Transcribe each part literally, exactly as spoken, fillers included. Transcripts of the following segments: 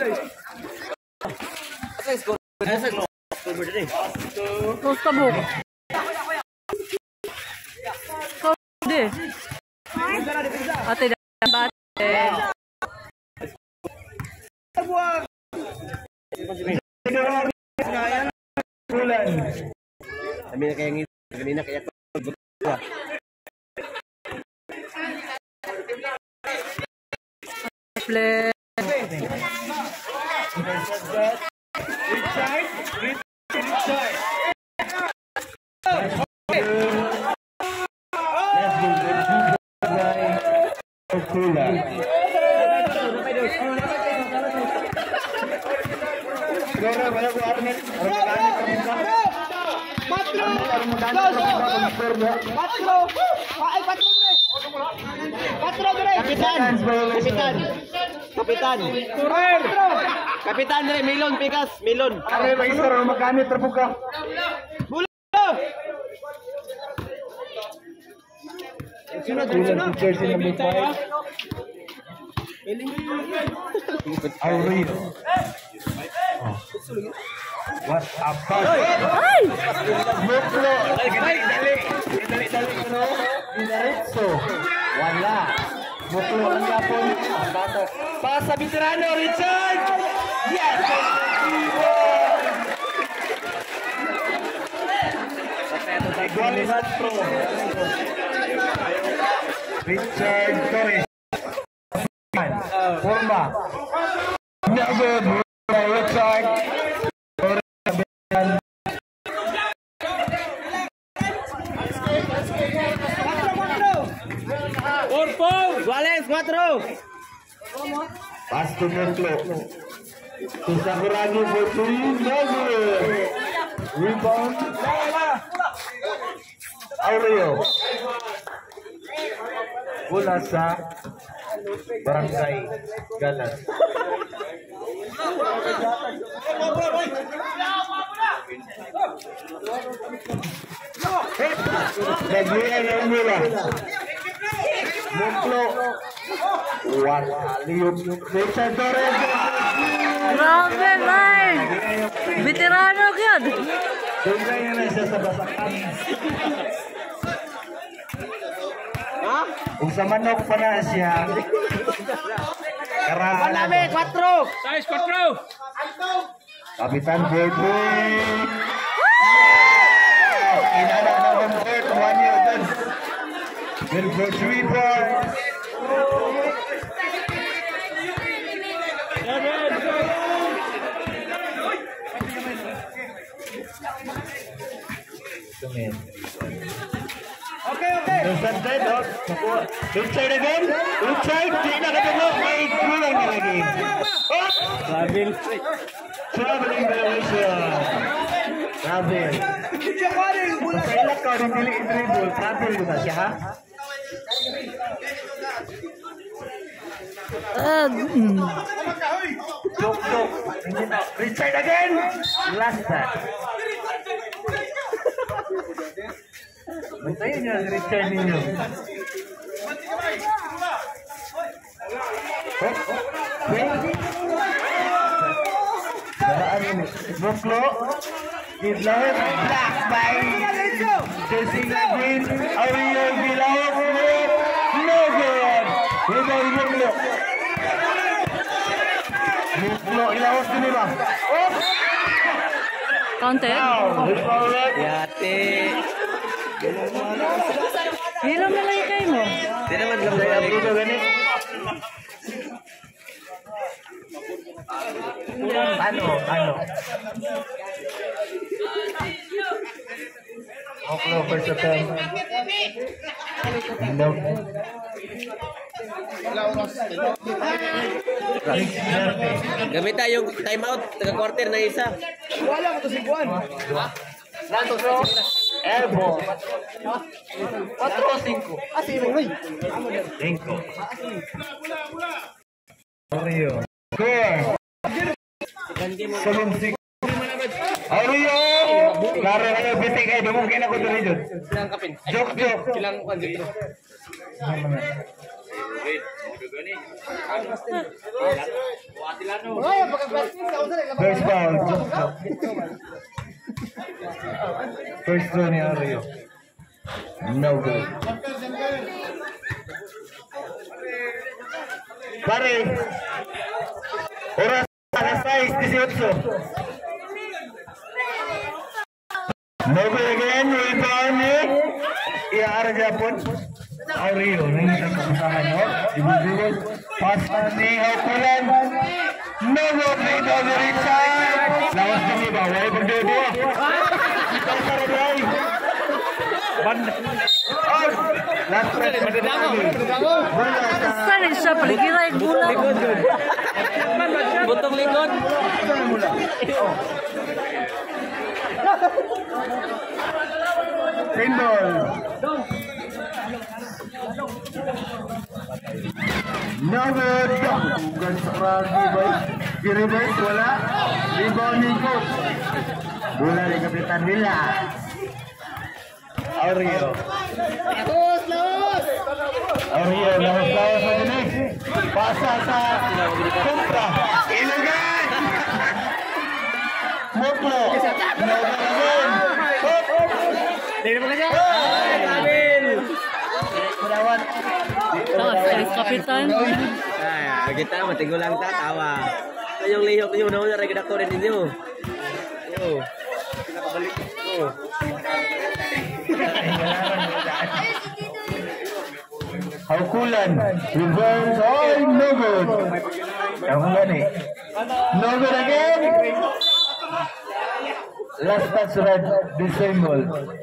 Terus tabuk. Kau deh. Ate dapat. Bulan. Kami kayak ngini, kanina kayak berdua. Play. Inside, inside. Kapitan, kapitan, kapitan, kapitan dari Milon Pikas, Milon. Ada magister magkano terbuka. Bulo. Sunod, sunod. Jersey number five. Aurelio. What a pass! Ay! Muklo. Dali, dali, dali, dali, kuno. Diretso. Wala. Muklo ang yapon. Pass sa veterano, Richard. Yes. Gualisan Pro. Richard Torres. Forma. Never Richard. Guales cuatro. Pasto Muklo. Kusagurani Fortune Never. Rebound. Aurelio. Bola sa Barangay Galan. Nagiyan ang mula. Muklo. Waliyot. Richard Torres. Grabe, man! Veterano yun! Tungkay na siya sa basakan. Ha? Kung sa manok pa na siya. Karaan. Manami, cuatro. Size cuatro. Kapitan Boyboy. Inana na ng third one year dun. Good for three ball. Okay, okay. Inside, inside again. Inside. Hindi na katulog. May kulang na lagi. Oh! Travel. Traveling violation. Travel. Kailan ka rin dili i-dribble. Travel ko na siya, ha? Uh, mm. Joke, joke. Hindi na. Inside again. Last time. Bantayan niyo ang Richard ninyo. Daraan ini. Muklo. Gidlawin. Black by Jesse Green. Aurelio Bilao. No good. Rebound Muklo. Muklo. Ilawas din ba? Oh! Counted? Yate. Hilang na lang kayo mo. Hindi naman lang tayo dito ganit. Ano? Ano? Muklo first attempt. No. Gamit tayo yung timeout. Taga-quarter na isa. Wala ko to si Juan. Lanto bro. Elbow. Cuatro o cinco. Ah, sí, güey. Cinco. Aurelio. Score. Seven six. Aurelio. Klaro kayo bitik ay dumungkin ako dito dito. Silang kapin. Joke joke. Silang kwan dito. Wait, dito gani. First foul. First throw ni Ario. No good. Pare. Oras alas sais dieciocho. No good again. Rebound ni Iara Japon. Ario. Nangitan kesusahan. No? Ibu-ibu. Pas ni Haukulan. No good. Rebound dari Richard. Lawas kami bawah. Berdua-dua. Kita sarabay. Last press. Saan siya? Paligiray, gulang. Butong likod. Pinball. No good. Bukan seragi baik. Kiri baik bola. Rebound ikut. Bola di Kapitan Villa. Aureo. Aureo lawas-lawas aja nih. Pasa sa kontra. Ilugan. Moplo. Ilugan. Dari mana aja? Ambil. Perawat. Tawas guys, kapitan. Nah, kita mati gulang tak tawa. Kayong lihok niyo na udah kita koren ninyo. Yo. Balik. Oh. Haukulan. Reverse. Oh, no good. Haukulan eh. No good again. Last touch red. Disable.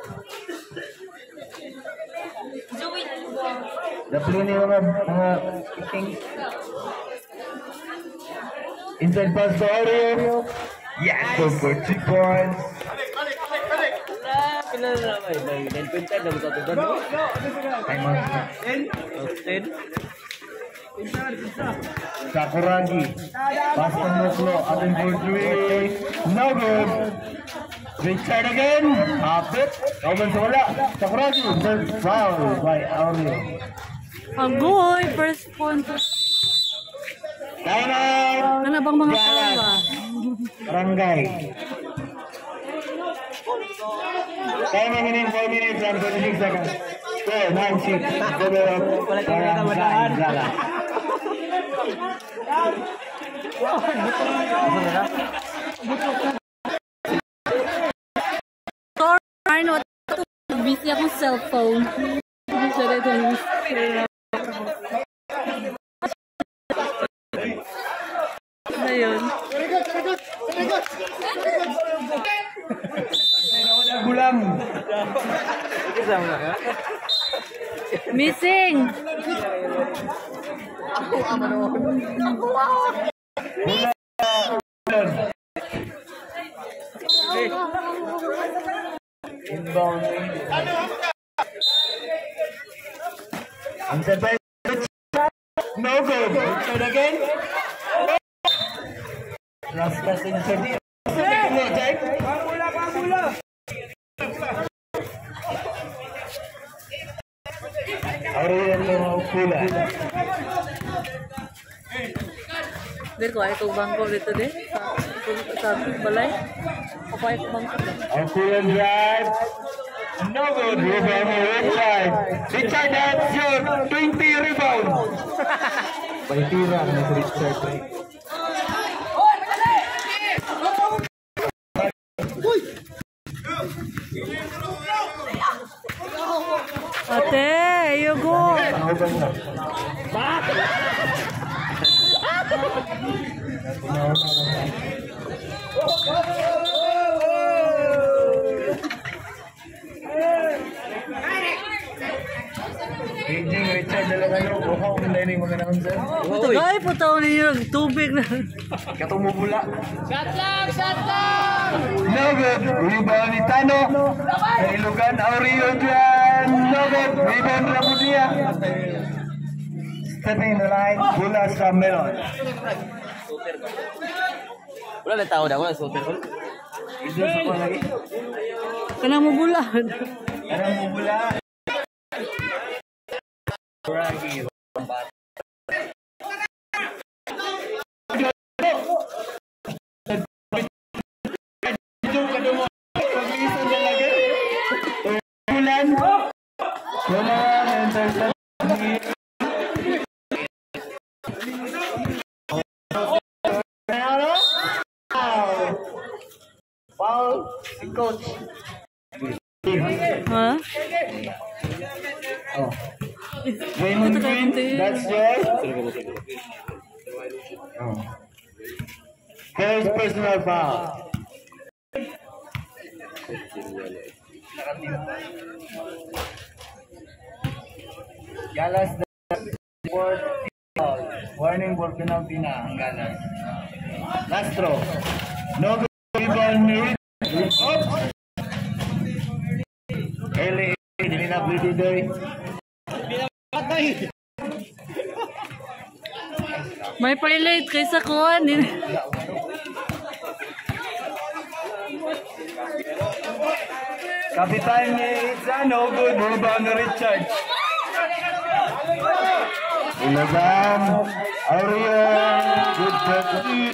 Dapat ini mga mga kicking. Inside pass to Aureo. Yes, go for two points. Pinala na may nine point ten daw sa tudan mo. Time out. ten. Sakuragi. Pass to Moklo. Ating for three. No good. Richard again. Apit. Open sa wala. Sakuragi. Third foul by Aureo. Agoy, first point. Time out. Ano bang mga kawa? Barangay. Time remaining four minutes and twenty-six seconds. So, nine six. Develop. Barangay. Zala. Sorry, no. Busy akong cellphone. Hindi siya rin ito. Na yun. Gulam. Missing! Inbound. Inside by no good. Inside again. Last pass inside. Aureo Haukulan. Dir ko ay itong bangko dito din. Sa sa balay. Ako ay itong bangko. Haukulan drive. No good. Rebound by Richard. Richard that's your twenty rebound. Paitira na si Richard. Ate, you go. Paging Richard talaga no. Bukaw mo na yung mga announcer. Tagay po taon ninyo ng tubig na. Katumubula. No good. Rebound ni Tano. Kailugan Aureo dyan. No good. Rebound Rabudia. Stepping the line. Bola sa Melon. Wala na tao daw, wala shooter ko. Ito sa pa lagi. Kanang mo bulan. Kanang mo bula. Ragi. coach. Ha? Oh. Raymond Green, that's yours. Oh. First personal foul. Galas the fourth foul. Warning for penalty na ang Galas. Last throw. No good rebound. Oops. Eli, hindi na pwede doy. May pilot kaysa kuhan. Kapitan ni Itza, no good. Rebound na Richard. Ilagan. Ariel. Good shot.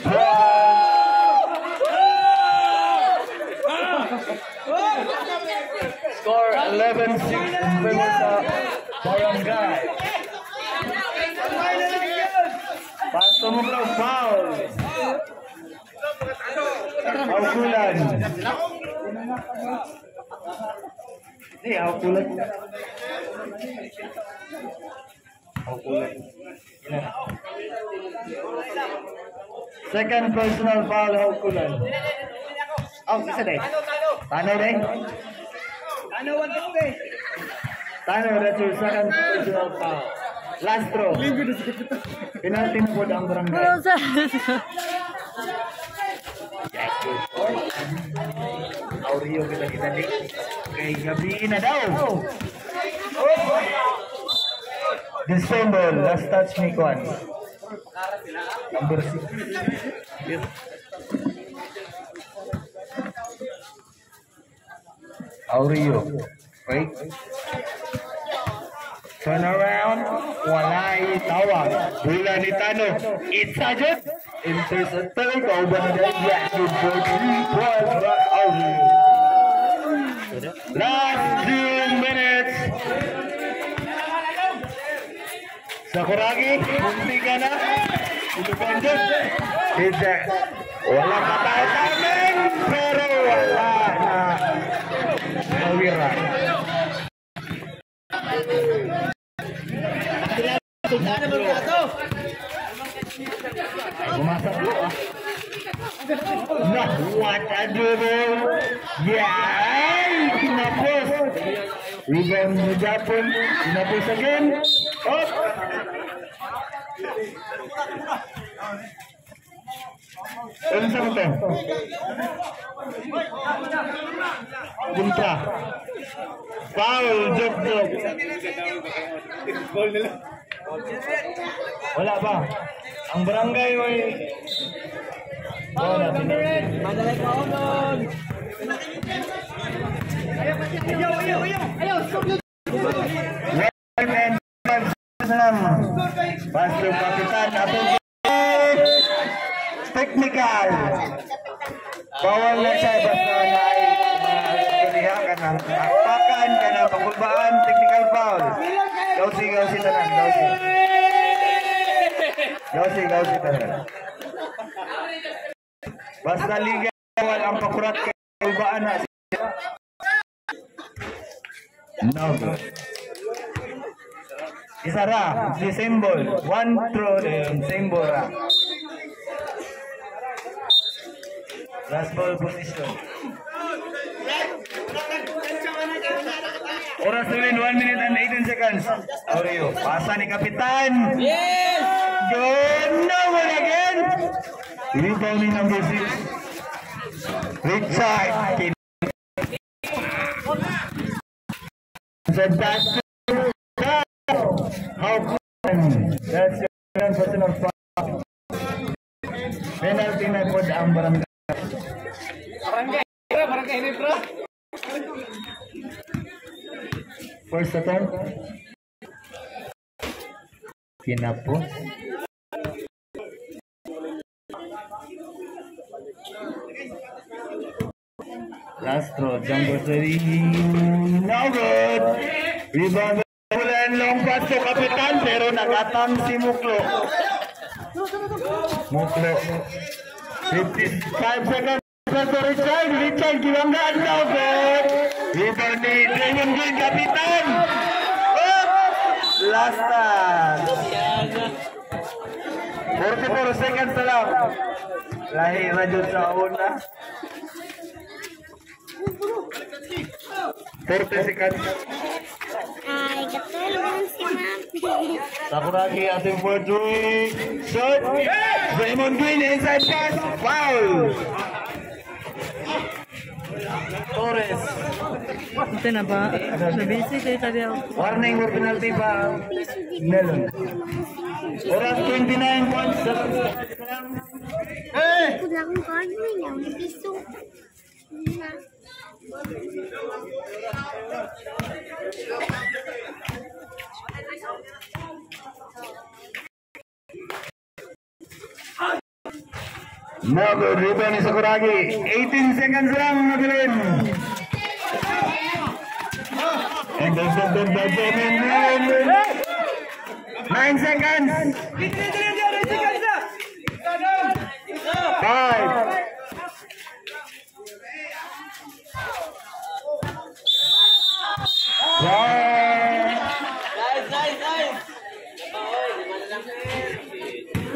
Score eleven six in favor sa Barangay. Pasto mo bro, foul. Haukulan. Hindi, haukulan. Haukulan. Second personal foul, haukulan. Oh, isa day. Tano day. Tano, one two day. Tano, that's your second personal foul. Last throw. Penalty na po ang Barangay. Ano sa? Aureo kita kita dik. Kay gabi na daw. Oh. December, last touch ni Kwan. Number six. Yes. Aureo. Wait. Turn around. Walay tawag. Bola ni Tano. It's a jet. Interceptor. Kauban na dahil. Yeah. Good for three points. But Aureo. Last two minutes. Sakuragi. Bunti ka na. Itukan dyan. Hindi. Walang katay-tamin. Pero wala na. Nawiran. Bumasak po ah. Nah, what a dribble. Yay! Kinapos. Rebound ni Japon. Kinapos again. Up. Ano sa mo to? Punta. Foul, joke, joke. Wala pa. Ang barangay may... Oh, natin. Madalay ka unon. Ayaw, ayaw, ayaw, ayaw. One and one. Pastor Kapitan. Atong technical. Bawal na siya. Basta na ay pilihan ka ng akpakan ka na pagkulbaan. Technical foul. Gausi, gausi tanan. Gausi. Gausi, gausi tanan. Basta liga bawal ang pakurat ka pagkulbaan na. No good. Isara. Si symbol. One throw din. Symbol ra. Last ball position. Oras tuloy, one minute and eighteen seconds. Aureo, pasa ni Kapitan. Yes! Good, no one again. Rebound ni number six. Richard. So that's how that's your personal foul. Penalty na po ang Barangay. Barangay, barangay ini bro. First attempt. Kinapos. Last throw, jumper three. No good. Rebound. Ulan long pass to Kapitan pero nakatang si Muklo. Muklo. fifty-five seconds. Satu Richard, Richard kibanggaan daw po. Rebound ni Draymond Green, kapitan. Oh! Last time. forty-four seconds na lang. Lahi na dyan sa una. thirty seconds. Ay, katulong si Mami. Sakuragi ating for three. Shot. Draymond Green inside pass. Foul. Torres. Ito na ba? Nabisi kayo tadi ako. Warning for penalty ba? Melon. Oras twenty-nine point seven. Eh! Kung akong card mo niya, may piso. Na. Now, good rebound ni Sakuragi. eighteen seconds lang nabilin. And then, then, then, then, then, then, then, nine seconds. Five.